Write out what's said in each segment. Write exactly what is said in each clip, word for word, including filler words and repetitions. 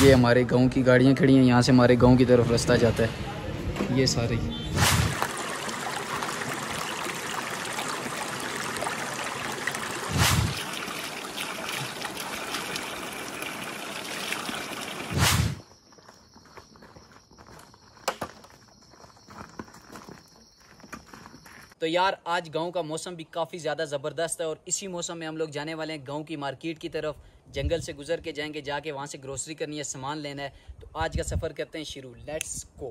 ये हमारे गांव की गाड़ियाँ खड़ी हैं, यहाँ से हमारे गांव की तरफ रास्ता जाता है। ये सारे तो यार आज गांव का मौसम भी काफ़ी ज़्यादा ज़बरदस्त है और इसी मौसम में हम लोग जाने वाले हैं गांव की मार्केट की तरफ। जंगल से गुजर के जाएंगे, जाके वहां से ग्रोसरी करनी है, सामान लेना है। तो आज का सफ़र करते हैं शुरू। Let's go.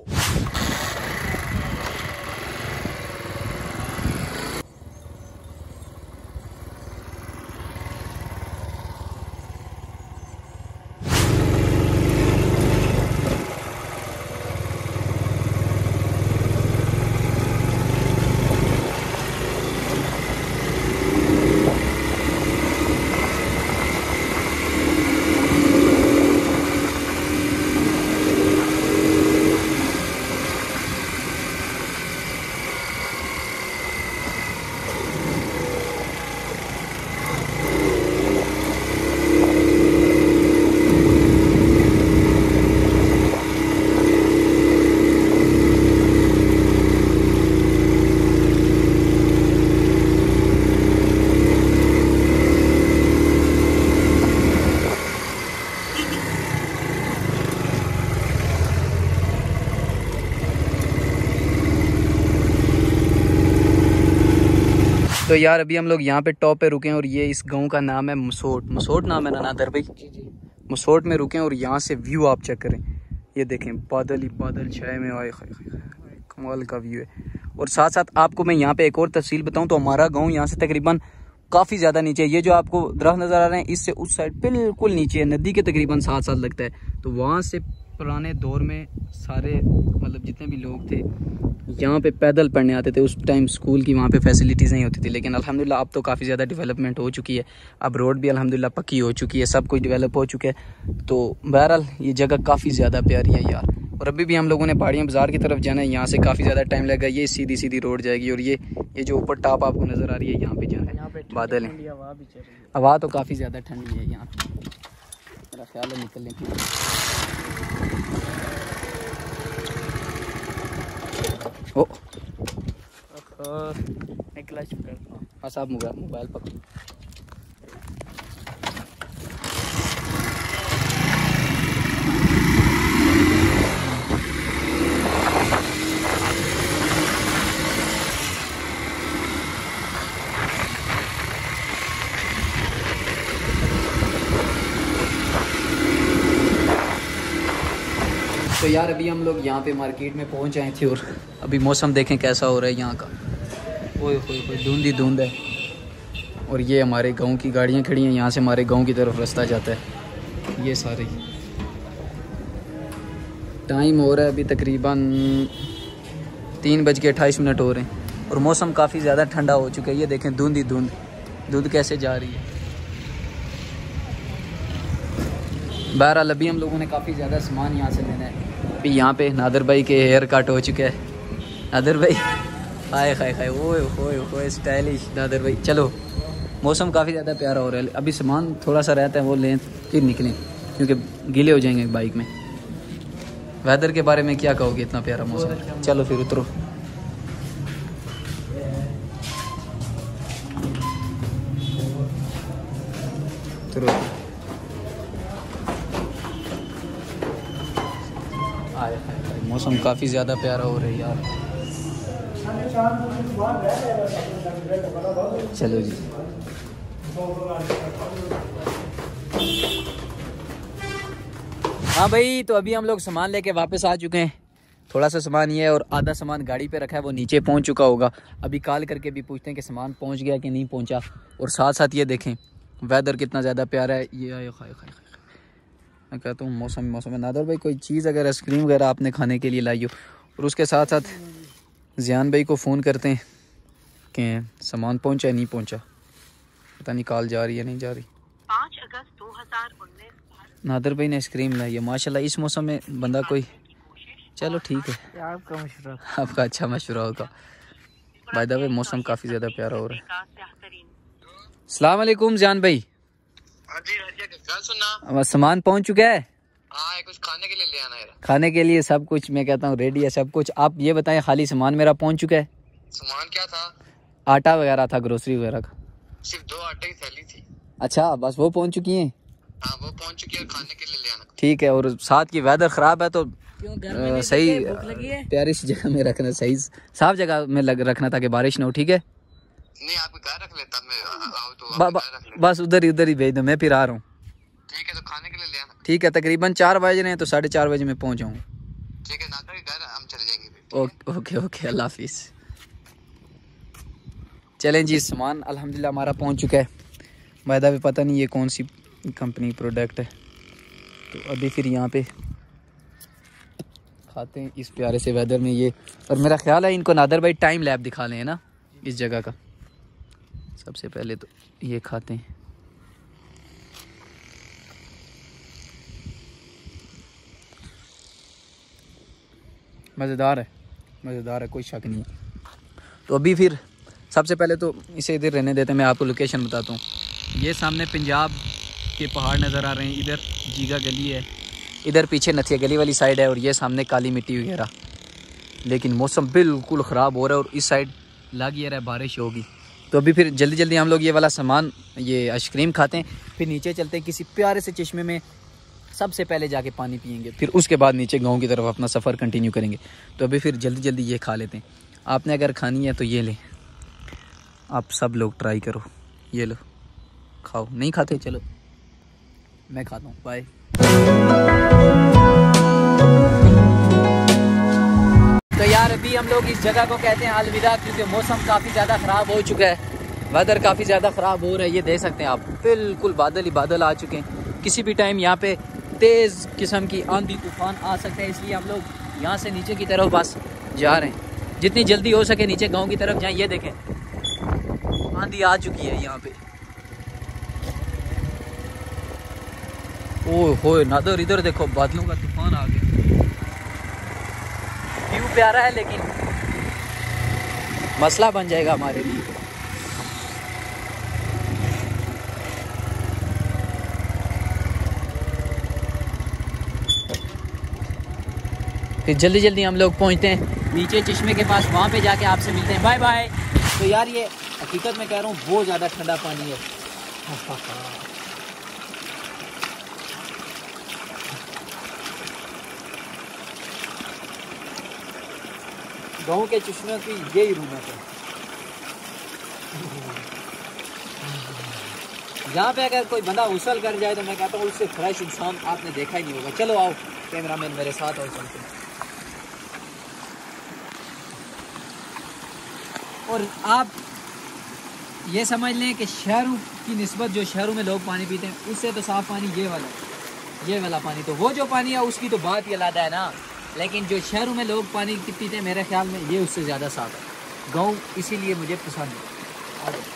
तो यार अभी हम लोग यहाँ पे टॉप पे रुके हैं और ये इस गांव का नाम है मसोट। मसोट नाम है ना नादर भाई? जी जी। मसोट में रुके हैं और यहाँ से व्यू आप चेक करें। ये देखें बादल ही बादल छाए में आए, कमाल का व्यू है। और साथ साथ आपको मैं यहाँ पे एक और तफसील बताऊँ तो हमारा गाँव यहाँ से तकरीबन काफ़ी ज़्यादा नीचे है। ये जो आपको दरख्त नज़र आ रहे हैं इससे उस साइड बिल्कुल नीचे है, नदी के तकरीबन साथ साथ लगता है। तो वहाँ से पुराने दौर में सारे मतलब जितने भी लोग थे यहाँ पे पैदल पढ़ने आते थे। उस टाइम स्कूल की वहाँ पे फैसिलिटीज़ नहीं होती थी, लेकिन अल्हम्दुलिल्लाह अब तो काफ़ी ज़्यादा डेवलपमेंट हो चुकी है। अब रोड भी अल्हम्दुलिल्लाह पक्की हो चुकी है, सब कुछ डेवलप हो चुका है। तो बहरहाल ये जगह काफ़ी ज़्यादा प्यारी है यार। और अभी भी हम लोगों ने पहाड़ियाँ बाज़ार की तरफ जाना है, यहाँ से काफ़ी ज़्यादा टाइम लगेगा। ये सीधी सीधी रोड जाएगी और ये ये जो ऊपर टॉप आपको नज़र आ रही है यहाँ पे जाना है। बादल है, हवा तो काफ़ी ज़्यादा ठंडी है यहाँ पे। मेरा ख्याल है निकलने की ओ क्लच पकड़। हाँ साहब मोबाइल पकड़ो। तो यार अभी हम लोग यहाँ पे मार्केट में पहुँच आए थे और अभी मौसम देखें कैसा हो रहा है यहाँ का। ओए होए होए धुंध ही धुंध है। और ये हमारे गांव की गाड़ियाँ खड़ी हैं, यहाँ से हमारे गांव की तरफ रास्ता जाता है। ये सारे टाइम हो रहा है अभी तकरीबन तीन बज के अट्ठाईस मिनट हो रहे हैं और मौसम काफ़ी ज़्यादा ठंडा हो चुका है। ये देखें धुंध ही धुंध, धुंध कैसे जा रही है। बहरहाल अभी हम लोगों ने काफ़ी ज़्यादा सामान यहाँ से लेना है। अभी यहाँ पे नादर भाई के हेयर कट हो चुके हैं। नादर भाई हाय हाय हाय ओए होए होए स्टाइलिश नादर भाई। चलो मौसम काफ़ी ज़्यादा प्यारा हो रहा है। अभी सामान थोड़ा सा रहता है वो लें फिर निकलें क्योंकि गीले हो जाएंगे बाइक में। वेदर के बारे में क्या कहोगे, इतना प्यारा मौसम। चलो फिर उतरो। उतरो आए मौसम काफ़ी ज़्यादा प्यारा हो रहा है यार। चलो जी हाँ भाई, तो अभी हम लोग सामान लेके वापस आ चुके हैं। थोड़ा सा सामान ये है और आधा सामान गाड़ी पे रखा है, वो नीचे पहुंच चुका होगा। अभी कॉल करके भी पूछते हैं कि सामान पहुंच गया कि नहीं पहुंचा। और साथ साथ ये देखें वेदर कितना ज़्यादा प्यारा है। ये आए खाए खाए मैं कहता हूँ मौसम मौसम में। नादर भाई कोई चीज़ अगर आइसक्रीम वगैरह आपने खाने के लिए लाई हो। और उसके साथ साथ ज़ियान भाई को फ़ोन करते हैं कि सामान पहुंचा नहीं पहुंचा, पता नहीं कॉल जा रही है नहीं जा रही। पाँच अगस्त दो हज़ार उन्नीस नादर भाई ने आइसक्रीम लाई है माशाल्लाह। इस मौसम में बंदा कोई, चलो ठीक है आपका मशवरा आपका अच्छा मशवरा होगा। बाय द वे मौसम काफ़ी ज़्यादा प्यारा हो रहा है। अस्सलाम वालेकुम ज़ियान भाई। हाँ जी, क्या सुनना? सामान पहुंच चुका है? हाँ कुछ खाने के लिए ले आना यार। खाने के लिए सब कुछ मैं कहता हूँ रेडी है सब कुछ। आप ये बताएं, खाली सामान मेरा पहुंच चुका है। सामान क्या था? आटा वगैरह था, ग्रोसरी वगैरह का। सिर्फ दो आटे की थैली थी। अच्छा, बस वो पहुंच चुकी हैं। हाँ वो पहुंच चुकी है, खाने के लिए ले आना। ठीक है। और साथ की वेदर ख़राब है तो क्यों घर में सही लगी है? प्यारी सी जगह में रखना, सही साफ जगह में लग रखना ताकि बारिश ना हो। ठीक है, नहीं आपके घर रख लेता मैं, आओ तो बा, बा, रख लेता। बस उधर ही उधर ही भेज दो, मैं फिर आ रहा हूँ। ठीक है तो खाने के लिए ले आना। ठीक है, तकरीबन चार बज रहे हैं तो साढ़े चार बजे मैं पहुँच जाऊँगा। ठीक है, नादर के घर हम चले जाएंगे। ओके ओके ओके, अल्लाह हाफिज़। चलें जी, सामान अल्हम्दुलिल्लाह हमारा पहुँच चुका है। वायदा भी पता नहीं ये कौन सी कंपनी प्रोडक्ट है। तो अभी फिर यहाँ पे खाते हैं इस प्यारे से वेदर में ये। और मेरा ख्याल है इनको नादर भाई टाइम लैब दिखा लें, है ना, इस जगह का। सबसे पहले तो ये खाते हैं। मज़ेदार है, मज़ेदार है, कोई शक नहीं है। तो अभी फिर सबसे पहले तो इसे इधर रहने देते हैं, मैं आपको लोकेशन बताता हूँ। ये सामने पंजाब के पहाड़ नज़र आ रहे हैं, इधर जीगा गली है, इधर पीछे नथिया गली वाली साइड है, और ये सामने काली मिट्टी वगैरह। लेकिन मौसम बिल्कुल ख़राब हो रहा है और इस साइड लग ये रहा है बारिश होगी। तो अभी फिर जल्दी जल्दी हम लोग ये वाला सामान, ये आइसक्रीम खाते हैं, फिर नीचे चलते हैं किसी प्यारे से चश्मे में, सबसे पहले जाके पानी पियेंगे, फिर उसके बाद नीचे गांव की तरफ अपना सफ़र कंटिन्यू करेंगे। तो अभी फिर जल्दी जल्दी ये खा लेते हैं। आपने अगर खानी है तो ये लें, आप सब लोग ट्राई करो, ये लो खाओ। नहीं खाते चलो मैं खाता हूँ, बाय। तो यार अभी हम लोग इस जगह को कहते हैं अलविदा, क्योंकि मौसम काफ़ी ज़्यादा ख़राब हो चुका है, वेदर काफ़ी ज़्यादा ख़राब हो रहा है। ये देख सकते हैं आप, बिल्कुल बादल ही बादल आ चुके हैं। किसी भी टाइम यहाँ पे तेज़ किस्म की आंधी तूफान आ सकता है, इसलिए हम लोग यहाँ से नीचे की तरफ बस जा रहे हैं। जितनी जल्दी हो सके नीचे गांव की तरफ जाएं। ये देखें आंधी आ चुकी है यहाँ पे। ओह हो नादर, इधर देखो बादलों का तूफान आ गया। व्यू प्यारा है लेकिन मसला बन जाएगा हमारे लिए। फिर जल्दी जल्दी हम लोग पहुंचते हैं नीचे चश्मे के पास, वहाँ पे जाके आपसे मिलते हैं। Bye bye. तो यार ये हकीकत में कह रहा हूँ बहुत ज़्यादा ठंडा पानी है। गाँव के चश्मे की यही रूमत है। यहाँ पे अगर कोई बंदा उछल कर जाए तो मैं कहता हूँ उससे फ्रेश इंसान आपने देखा ही नहीं होगा। चलो आओ कैमरामैन मेरे साथ आओ, चलते हैं। और आप ये समझ लें कि शहरों की निस्बत जो शहरों में लोग पानी पीते हैं उससे तो साफ़ पानी ये वाला है, ये वाला पानी। तो वो जो पानी है उसकी तो बात ही अलग है ना, लेकिन जो शहरों में लोग पानी पीते हैं मेरे ख्याल में ये उससे ज़्यादा साफ़ है। गाँव इसीलिए मुझे पसंद है। और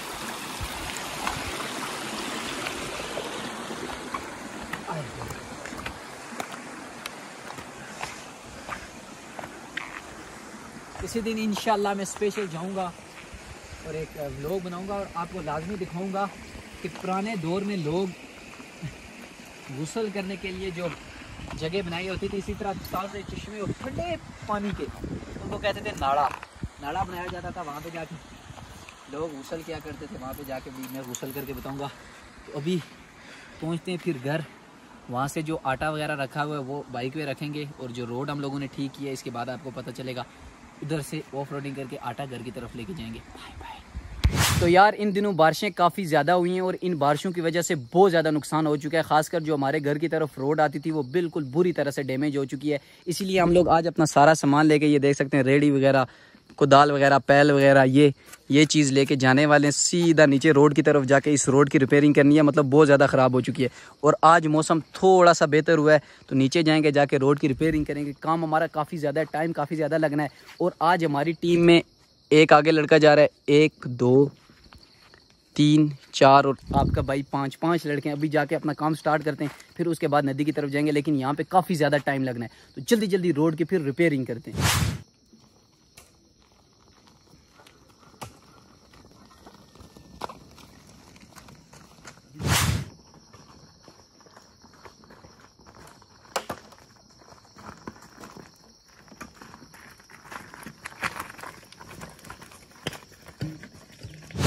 किसी दिन इंशाल्लाह मैं स्पेशल जाऊंगा और एक व्लॉग बनाऊंगा और आपको लाजमी दिखाऊंगा कि पुराने दौर में लोग गुस्ल करने के लिए जो जगह बनाई होती थी, इसी तरह ताज़े चश्मे और ठंडे पानी के, उनको कहते थे नाड़ा। नाड़ा बनाया जाता था, वहाँ पे जाके लोग गुस्ल किया करते थे। वहाँ पे जाके भी मैं गुस्ल करके बताऊँगा। तो अभी पहुँचते हैं फिर घर। वहाँ से जो आटा वगैरह रखा हुआ है वो बाइक पे रखेंगे, और जो रोड हम लोगों ने ठीक किया है इसके बाद आपको पता चलेगा, उधर से ऑफ रोडिंग करके आटा घर की तरफ लेके जाएंगे। Bye bye. तो यार इन दिनों बारिशें काफ़ी ज़्यादा हुई हैं और इन बारिशों की वजह से बहुत ज़्यादा नुकसान हो चुका है। खासकर जो हमारे घर की तरफ रोड आती थी वो बिल्कुल बुरी तरह से डैमेज हो चुकी है। इसीलिए हम लोग आज अपना सारा सामान लेके, ये देख सकते हैं रेडी वगैरह, कुदाल वगैरह, पैल वगैरह, ये ये चीज़ लेके जाने वाले हैं सीधा नीचे रोड की तरफ जाके इस रोड की रिपेयरिंग करनी है। मतलब बहुत ज़्यादा ख़राब हो चुकी है और आज मौसम थोड़ा सा बेहतर हुआ है तो नीचे जाएंगे, जाके रोड की रिपेयरिंग करेंगे। काम हमारा काफ़ी ज़्यादा, टाइम काफ़ी ज़्यादा लगना है। और आज हमारी टीम में एक आगे लड़का जा रहा है, एक दो तीन चार और आपका भाई पाँच पाँच लड़के हैं। अभी जाके अपना काम स्टार्ट करते हैं, फिर उसके बाद नदी की तरफ जाएंगे। लेकिन यहाँ पे काफ़ी ज़्यादा टाइम लगना है तो जल्दी जल्दी रोड की फिर रिपेयरिंग करते हैं।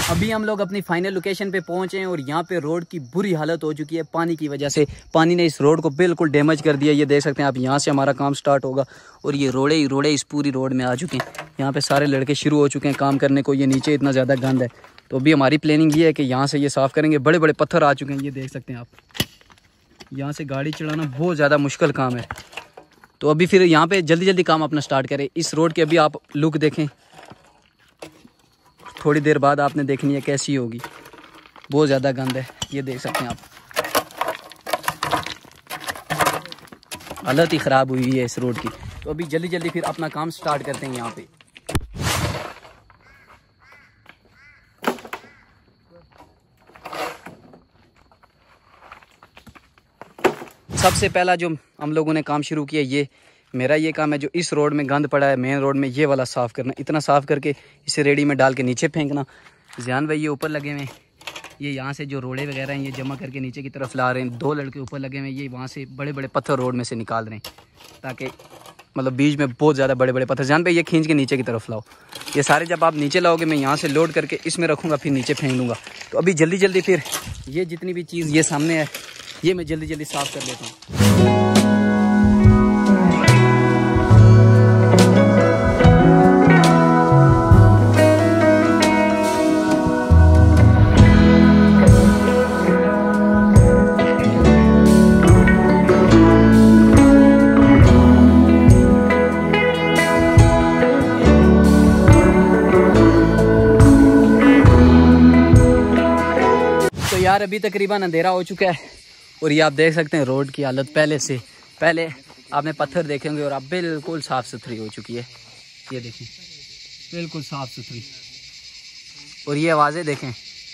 अभी हम लोग अपनी फाइनल लोकेशन पे पहुंचे हैं और यहाँ पे रोड की बुरी हालत हो चुकी है पानी की वजह से। पानी ने इस रोड को बिल्कुल डैमेज कर दिया। ये देख सकते हैं आप, यहाँ से हमारा काम स्टार्ट होगा और ये रोड़े ही रोड़े इस पूरी रोड में आ चुके हैं। यहाँ पे सारे लड़के शुरू हो चुके हैं काम करने को। ये नीचे इतना ज़्यादा गंद है, तो अभी हमारी प्लानिंग ये है कि यहाँ से ये साफ़ करेंगे। बड़े बड़े पत्थर आ चुके हैं, ये देख सकते हैं आप। यहाँ से गाड़ी चलाना बहुत ज़्यादा मुश्किल काम है, तो अभी फिर यहाँ पे जल्दी जल्दी काम अपना स्टार्ट करें। इस रोड की अभी आप लुक देखें, थोड़ी देर बाद आपने देखनी है कैसी होगी। बहुत ज़्यादा गंद है, ये देख सकते हैं आप। हालत ही ख़राब हुई है इस रोड की। तो अभी जल्दी जल्दी फिर अपना काम स्टार्ट करते हैं यहाँ पे। सबसे पहला जो हम लोगों ने काम शुरू किया, ये मेरा ये काम है जो इस रोड में गंद पड़ा है मेन रोड में, ये वाला साफ़ करना। इतना साफ़ करके इसे रेडी में डाल के नीचे फेंकना। ज़ियान भाई ये ऊपर लगे हुए हैं, ये यहाँ से जो रोड़े वगैरह हैं ये जमा करके नीचे की तरफ ला रहे हैं। दो लड़के ऊपर लगे हुए हैं, ये वहाँ से बड़े बड़े पत्थर रोड में से निकाल रहे हैं, ताकि मतलब बीच में बहुत ज़्यादा बड़े बड़े पत्थर। ज़ियान भाई ये खींच के नीचे की तरफ लाओ। ये सारे जब आप नीचे लाओगे मैं यहाँ से लोड करके इसमें रखूँगा, फिर नीचे फेंक दूँगा। तो अभी जल्दी जल्दी फिर ये जितनी भी चीज़ ये सामने है ये मैं जल्दी जल्दी साफ़ कर लेता हूँ। यार अभी तकरीबन अंधेरा हो चुका है और ये आप देख सकते हैं रोड की हालत पहले से। पहले आपने पत्थर देखे होंगे और अब बिल्कुल साफ़ सुथरी हो चुकी है। ये देखें बिल्कुल साफ़ सुथरी। और ये आवाज़ें देखें,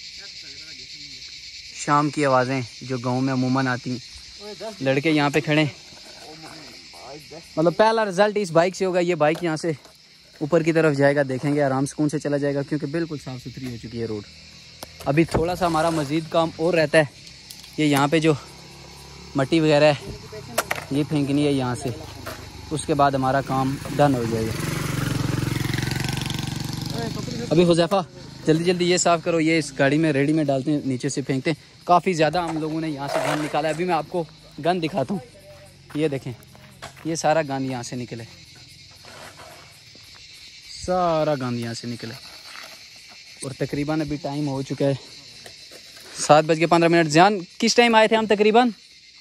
शाम की आवाज़ें जो गांव में अमूमन आती हैं। लड़के यहाँ पे खड़े, मतलब पहला रिज़ल्ट इस बाइक से होगा। ये बाइक यहाँ से ऊपर की तरफ जाएगा, देखेंगे आराम सुकून से चला जाएगा, क्योंकि बिल्कुल साफ़ सुथरी हो चुकी है रोड। अभी थोड़ा सा हमारा मज़ीद काम और रहता है। ये यहाँ पे जो मट्टी वगैरह है ये फेंकनी है यहाँ से, उसके बाद हमारा काम डन हो जाएगा। अभी हुज़ैफा जल्दी जल्दी ये साफ़ करो, ये इस गाड़ी में रेडी में डालते हैं, नीचे से फेंकते हैं। काफ़ी ज़्यादा हम लोगों ने यहाँ से गंद निकाला है। अभी मैं आपको गंद दिखाता हूँ, ये देखें, ये सारा गंद यहाँ से निकले, सारा गंद यहाँ से निकले। और तकरीबन अभी टाइम हो चुका है सात बज के पंद्रह मिनट। ज़ियान किस टाइम आए थे हम? तकरीबन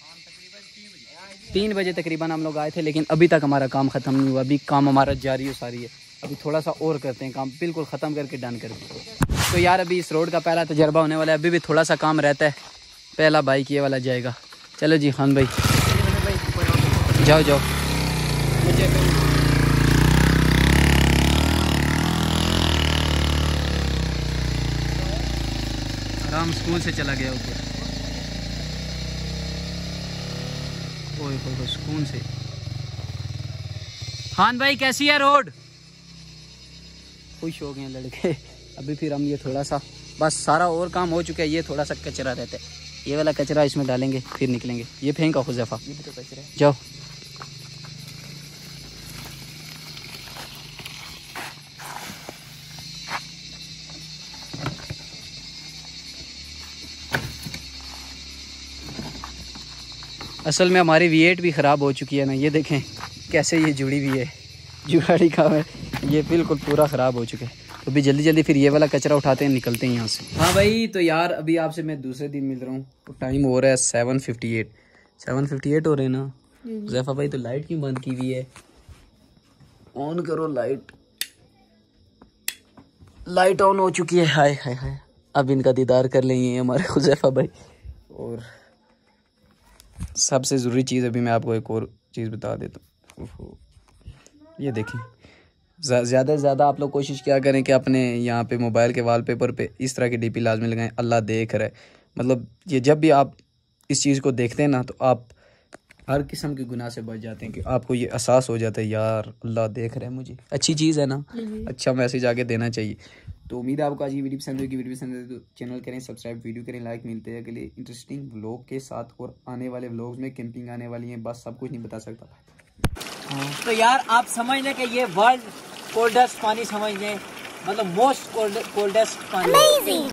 तीन बजे तकरीबन हम लोग आए थे, लेकिन अभी तक हमारा काम ख़त्म नहीं हुआ। अभी काम हमारा जारी हो सारी है। अभी थोड़ा सा और करते हैं काम, बिल्कुल ख़त्म करके डन करके। तो यार अभी इस रोड का पहला तजर्बा होने वाला है। अभी भी थोड़ा सा काम रहता है। पहला बाइक ये वाला जाएगा। चलो जी खान भाई जाओ जाओ। आराम सुकून से चला गया ऊपर, ओए ओए सुकून से। खान भाई कैसी है रोड? खुश हो गए लड़के। अभी फिर हम ये थोड़ा सा, बस सारा और काम हो चुका है। ये थोड़ा सा कचरा रहता है, ये वाला कचरा इसमें डालेंगे फिर निकलेंगे। ये फेंका हुज़ैफा, ये भी तो कचरा है। जाओ असल में हमारी वी एट भी ख़राब हो चुकी है ना, ये देखें कैसे ये जुड़ी हुई है, जुगाड़ी काम है। ये बिल्कुल पूरा ख़राब हो चुका है। तो अभी जल्दी जल्दी फिर ये वाला कचरा उठाते हैं, निकलते हैं यहाँ से। हाँ भाई, तो यार अभी आपसे मैं दूसरे दिन मिल रहा हूँ। तो टाइम हो रहा है seven fifty eight seven fifty eight हो रहे हैं ना हुज़ैफा भाई? तो लाइट क्यों बंद की हुई है? ऑन करो लाइट। लाइट ऑन हो चुकी है। हाय हाय हाय, अब इनका दीदार कर लेंगे हमारे हुज़ैफा भाई। और सबसे ज़रूरी चीज़ अभी मैं आपको एक और चीज़ बता देता हूँ। ये देखिए, ज़्यादा से ज़्यादा आप लोग कोशिश क्या करें कि अपने यहाँ पे मोबाइल के वॉलपेपर पे इस तरह की डीपी लाजमी लगाएं। अल्लाह देख रहा है, मतलब ये जब भी आप इस चीज़ को देखते हैं ना, तो आप हर किस्म के गुनाह से बच जाते हैं कि आपको ये एहसास हो जाता है यार अल्लाह देख रहा है मुझे। अच्छी चीज़ है ना, अच्छा मैसेज आगे देना चाहिए। तो उम्मीद है आपको आज ये वीडियो पसंद होगी। वीडियो पसंद है तो चैनल करें सब्सक्राइब, वीडियो करें लाइक। मिलते हैं अगले इंटरेस्टिंग व्लॉग के साथ, और आने वाले व्लॉग्स में कैंपिंग आने वाली है, बस सब कुछ नहीं बता सकता। हाँ। तो यार आप समझ लें कि ये वर्ल्ड कोल्डेस्ट पानी समझ लें, मतलब मोस्ट कोल्डेस्ट पानी।